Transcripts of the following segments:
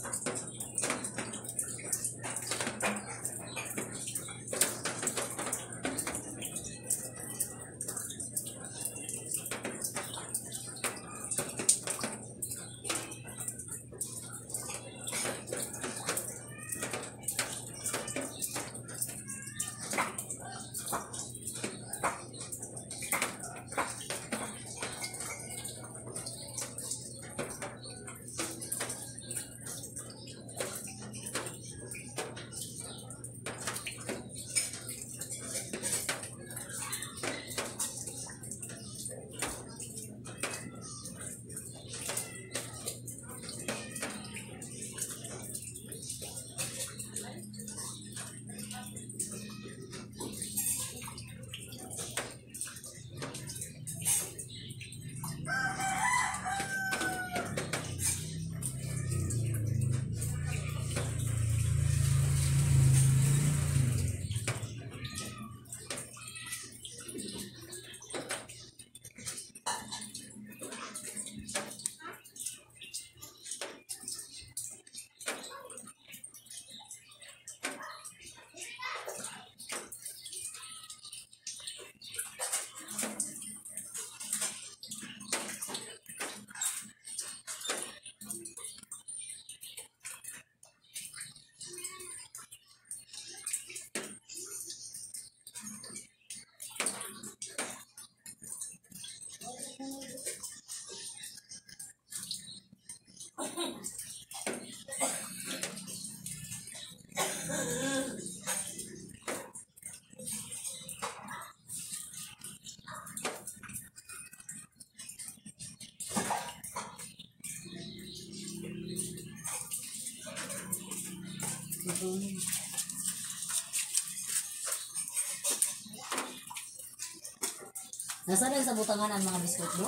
Nasaan na sa butangan ang mga biskuit mo?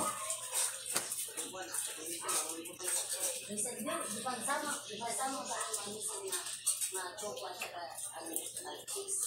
Di ba sama ba ang mga na chocolate at ang cheese?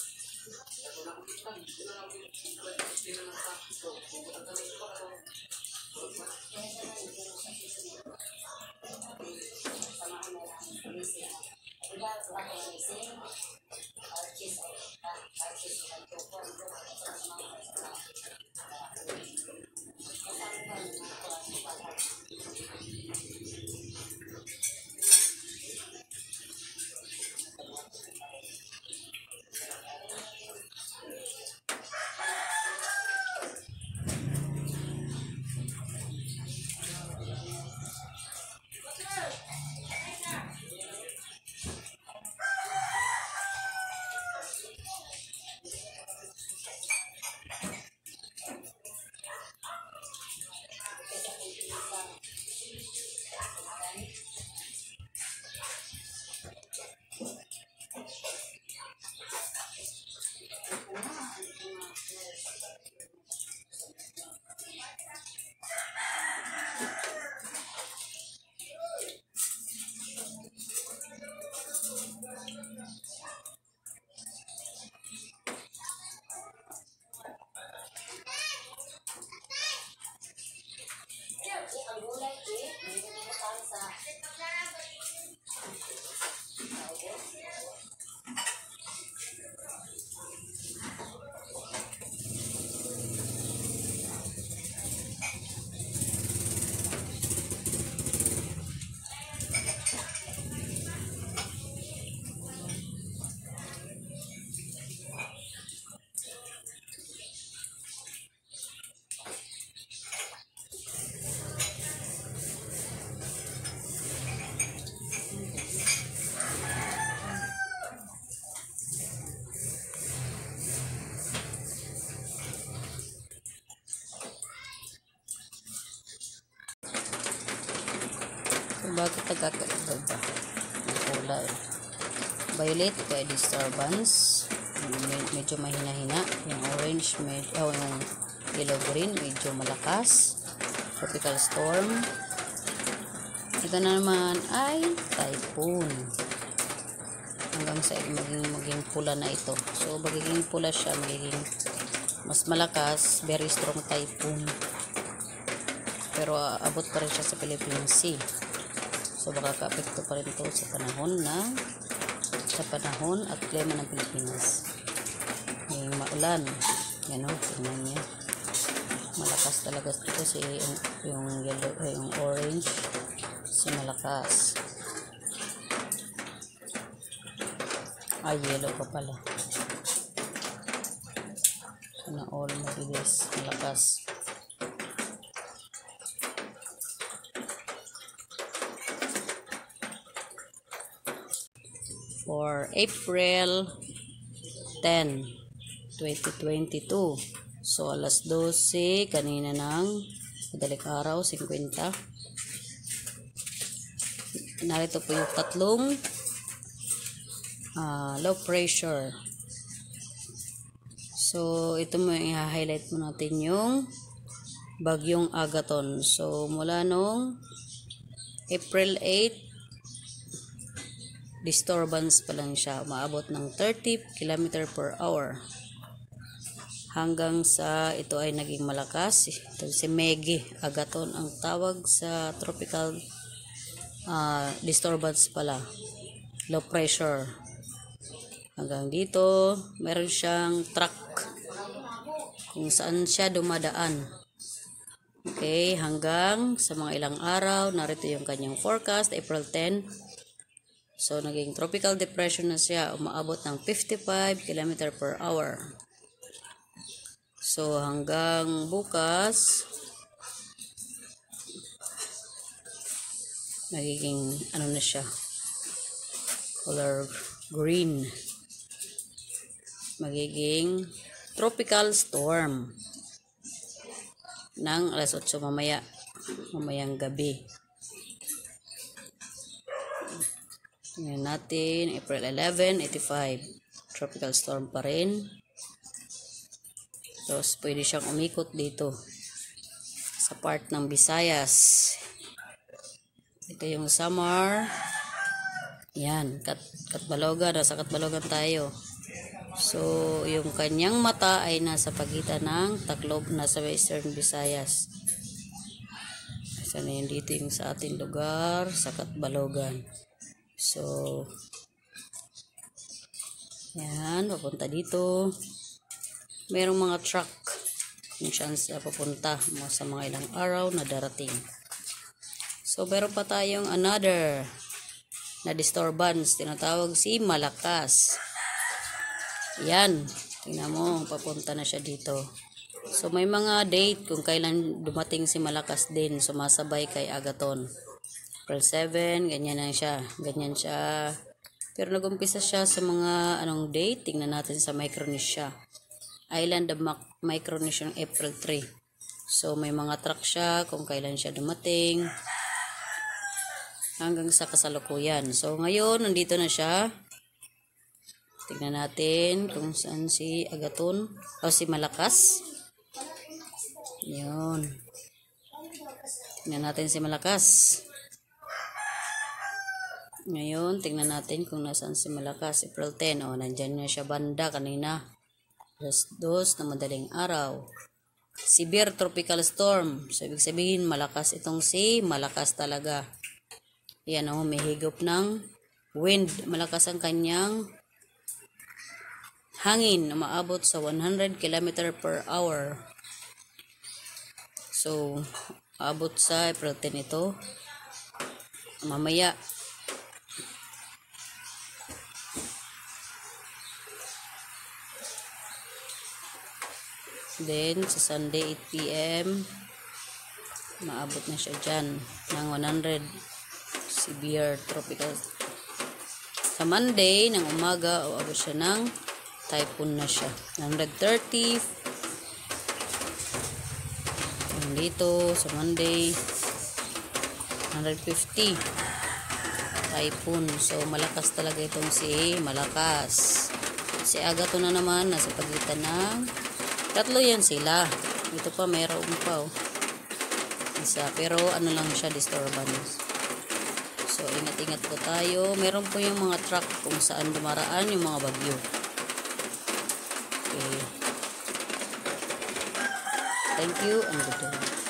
Bakit nagkakaiba ba ang kulay? Violet kaya disturbance, medyo mahina-hina. Yung orange, yung yellow green medyo malakas. Tropical storm. Ito na naman ay typhoon. Hanggang sa maging pula na ito. So magiging pula siya, magiging mas malakas, very strong typhoon. Pero abot pa rin siya sa Philippine Sea. So baka ka-apekto pa rin ito sa panahon at klima ng Pilipinas. Yung maulan, yan o, tingnan niya. Malakas talaga ito kasi yung yellow, yung orange, si malakas. Ay, yellow pa pala. Sana all mabilis, malakas. For April 10, 2022. So, alas 12, kanina ng madaling araw, 50. Narito po yung tatlong low pressure. So, ito mo i-highlight mo natin yung bagyong Agaton. So, mula nung April 8, disturbance pa lang siya. Umaabot ng 30 km per hour. Hanggang sa ito ay naging malakas. Ito si Meggy Agaton ang tawag sa tropical disturbance pala. Low pressure. Hanggang dito, meron siyang track kung saan siya dumadaan. Okay, hanggang sa mga ilang araw, narito yung kanyang forecast, April 10. So, naging tropical depression na siya. Umaabot ng 55 km per hour. So, hanggang bukas, nagiging, ano na siya, color green. Magiging tropical storm ng alas 8 mamayang gabi. Tingnan natin, April 11, 85. Tropical storm pa rin. So, pwede siyang umikot dito sa part ng Visayas. Ito yung summer. Yan, Katbalogan. Nasa Katbalogan tayo. So, yung kanyang mata ay nasa pagitan ng Tacloban, nasa Western Visayas. Sana yun dito yung sa ating lugar, sa Katbalogan. So, yan, papunta dito. Merong mga truck yung chance na papunta sa mga ilang araw na darating. So, meron pa tayong another na disturbance, tinatawag si Malakas. Yan, tingnan mo, papunta na siya dito. So, may mga date kung kailan dumating si Malakas din, sumasabay kay Agaton. April 7, ganyan na siya. Ganyan siya. Pero nag-umpisa siya sa mga anong date. Tingnan natin sa Micronesia. Island of Micronesia April 3. So, may mga track siya kung kailan siya dumating. Hanggang sa kasalukuyan. So, ngayon, nandito na siya. Tingnan natin kung saan si Agaton. O, si Malakas. Yun. Tingnan natin si Malakas. Ngayon, tingnan natin kung nasaan si Malakas. April 10. O, nandyan na siya banda kanina. Alas 2 na madaling araw. Severe tropical storm. So, ibig sabihin, malakas itong si Malakas talaga. Yan o, may higop ng wind. Malakas ang kanyang hangin na maabot sa 100 km per hour. So, abot sa April 10 ito. Mamaya. Then, sa Sunday 8 p.m. maabot na siya dyan ng 100 severe tropical. Sa Monday, ng umaga, abot siya ng typhoon na siya. 130. Dito, sa Monday, 150. Typhoon. So, malakas talaga itong si Malakas. Si Agaton na naman, nasa pagitan ng tatlo yan sila. Ito pa, meron pa. Oh. Isa. Pero ano lang siya, disturbance. So, ingat-ingat po tayo. Meron po yung mga truck kung saan dumaraan yung mga bagyo. Okay. Thank you and good day.